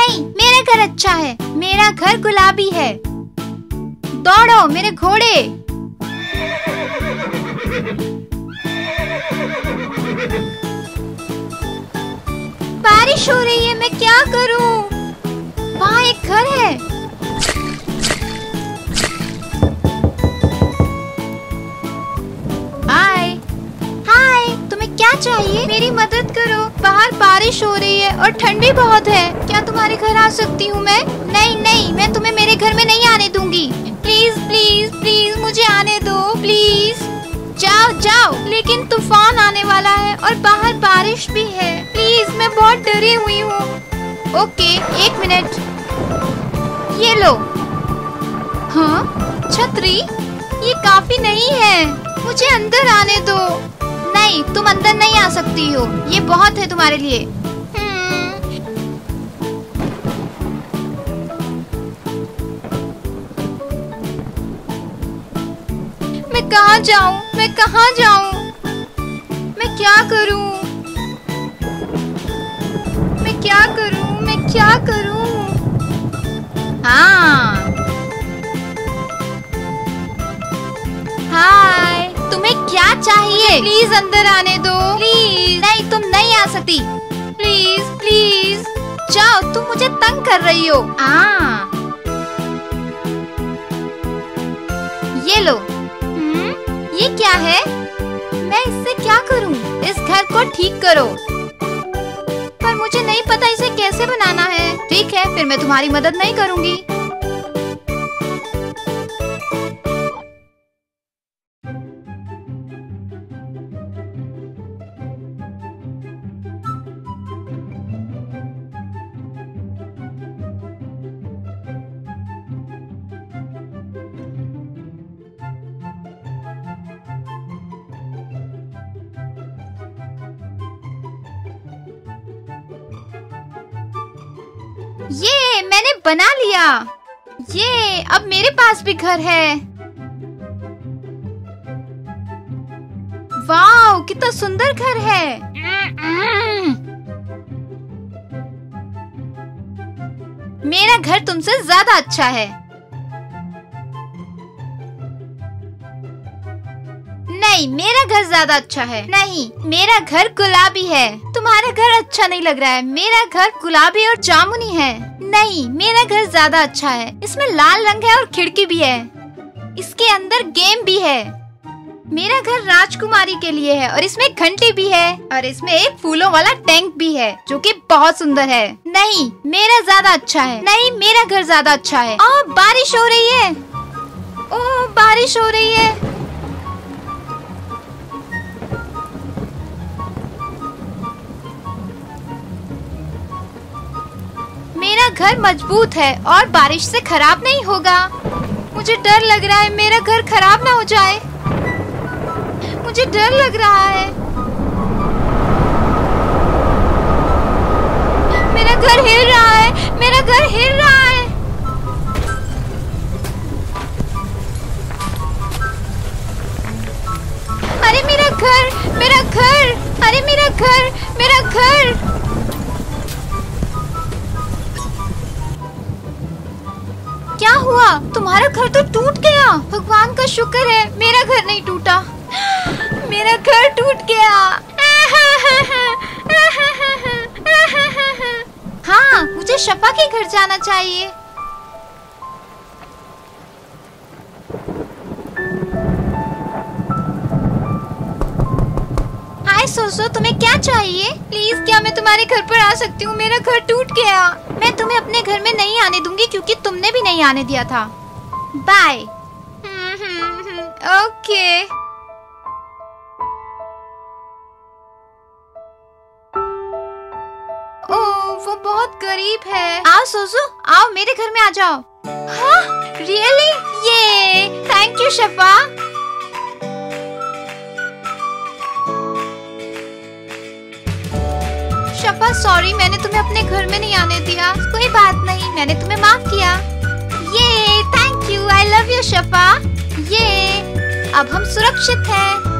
नहीं, मेरा घर अच्छा है। मेरा घर गुलाबी है। दौड़ो मेरे घोड़े। बारिश हो रही है, मैं क्या करूं? वहाँ एक घर है। हाय हाय, तुम्हें क्या चाहिए? मेरी मदद करो, बाहर बारिश हो रही है और ठंडी बहुत है। क्या तुम्हारे घर आ सकती हूँ मैं? नहीं नहीं, मैं तुम्हें मेरे घर में नहीं आने दूंगी। प्लीज प्लीज प्लीज मुझे आने दो प्लीज। जाओ जाओ, लेकिन तूफान आने वाला है और बाहर बारिश भी है। प्लीज, मैं बहुत डरी हुई हूँ। Okay, 1 minute. ये लो। हाँ, छतरी? ये काफी नहीं है, मुझे अंदर आने दो। नहीं, तुम अंदर नहीं आ सकती हो, ये बहुत है तुम्हारे लिए। मैं कहाँ जाऊँ? मैं कहाँ जाऊँ? मैं क्या करूँ? मैं क्या करूँ? मैं क्या करूँ? हाँ, हाय, तुम्हें क्या चाहिए? प्लीज अंदर आने दो प्लीज। नहीं, तुम नहीं आ सकती। प्लीज प्लीज जाओ, तुम मुझे तंग कर रही हो। ये लो। ये क्या है? मैं इससे क्या करूं? इस घर को ठीक करो। पर मुझे नहीं पता इसे कैसे बनाना है। ठीक है, फिर मैं तुम्हारी मदद नहीं करूंगी। ये मैंने बना लिया। ये अब मेरे पास भी घर है। वाह, कितना सुंदर घर है। मेरा घर तुमसे ज्यादा अच्छा है। नहीं, मेरा घर ज्यादा अच्छा है। नहीं, मेरा घर गुलाबी है। तुम्हारा घर अच्छा नहीं लग रहा है। मेरा घर गुलाबी और जामुनी है। नहीं, मेरा घर ज्यादा अच्छा है। इसमें लाल रंग है और खिड़की भी है। इसके अंदर गेम भी है। मेरा घर राजकुमारी के लिए है और इसमें घंटी भी है और इसमें एक फूलों वाला टैंक भी है जो कि बहुत सुंदर है। नहीं, मेरा ज्यादा अच्छा है। नहीं, मेरा घर ज्यादा अच्छा है। ओह, बारिश हो रही है। ओह, बारिश हो रही है। मेरा घर मजबूत है और बारिश से खराब नहीं होगा। मुझे डर लग रहा है मेरा घर खराब ना हो जाए। मुझे डर लग रहा है। मेरा घर हिल रहा है। मेरा घर हिल रहा है। अरे मेरा घर, मेरा घर, अरे मेरा घर, मेरा घर। क्या हुआ? तुम्हारा घर तो टूट गया। भगवान का शुक्र है मेरा घर नहीं टूटा। मेरा घर टूट गया। हाँ, मुझे शफा के घर जाना चाहिए। हाय सोसो, तुम्हें क्या चाहिए? प्लीज, क्या मैं तुम्हारे घर पर आ सकती हूँ? मेरा घर टूट गया। मैं तुम्हें अपने घर में नहीं आने दूंगी क्योंकि तुमने भी नहीं आने दिया था। बाय। ओके। ओह, वो बहुत गरीब है। आओ सोसो, आओ मेरे घर में आ जाओ। हाँ, रियली? ये thank you Shafa. Shafa, sorry, मैंने तुम्हें अपने घर में नहीं आने दिया। कोई बात नहीं, मैंने तुम्हें माफ किया। ये thank you, I love you Shafa. ये अब हम सुरक्षित हैं।